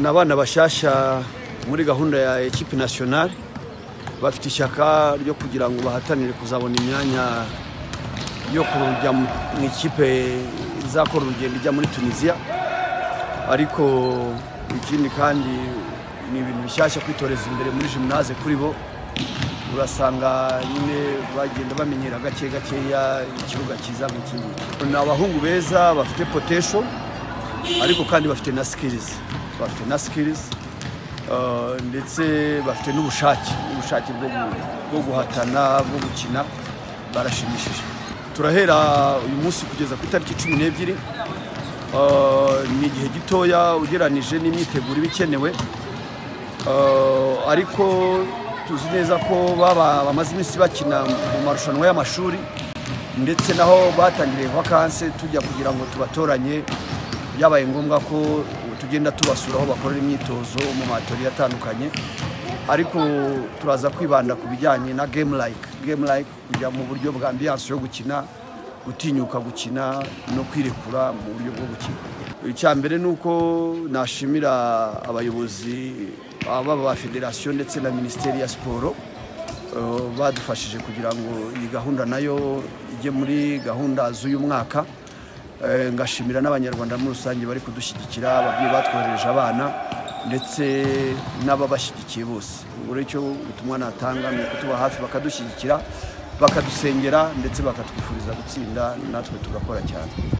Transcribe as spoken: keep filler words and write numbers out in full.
N'abana bashasha muri gahunda ya equipe nationale bafite ishyaka ryo kugira ngo bahatanire kuzabona imyanya yo kurujya mu ikipe izakora urugendo ijya muri Tunisia, ariko ikindi kandi ni ibintu bishyashya kwitoreza imbere muri gymnase kuri bo. Urasanga nyine bagenda bamenyera gake gakeya ikibuga cyiza nk'ikindi. Ni abahungu beza bafite potential ariko kandi bafite na skills bafite na skills uh, ndetse bafite n'ubushake ubushake bwo guhatana bwo gukina barashimishije. Turahera uyu munsi kugeza ku itariki cumi n'ebyiri, uh, ni igihe gitoya ugeranije n'imyiteguro ibikenewe, uh, ariko tuzi neza ko baba bamaze iminsi bakina mu marushanwa y'amashuri ndetse naho batangiriye vacances tujya kugira ngo tubatoranye. Byabaye ngombwa ko tugenda tubasura aho bakorera imyitozo mu matori atandukanye, ariko turaza kwibanda ku bijyanye na game like game like kujya mu buryo bwa ambiance yo gukina, gutinyuka gukina no kwirekura mu buryo bwo gukina. Icya mbere nuko nashimira abayobozi aba ba federation ndetse na ministeri ya siporo uh, badufashije kugira ngo iyi gahunda nayo ijye muri gahunda z'uyu mwaka. Uh, ngashimira n'abanyarwanda muri rusange bari kudushyigikira, ababyeyi batwohereje abana ndetse n'ababashyigikiye bose. Ubwo icyo ubutumwa natanga ni kutuba hafi bakadushyigikira, bakadusengera ndetse bakatwifuriza gutsinda, natwe tugakora cyane.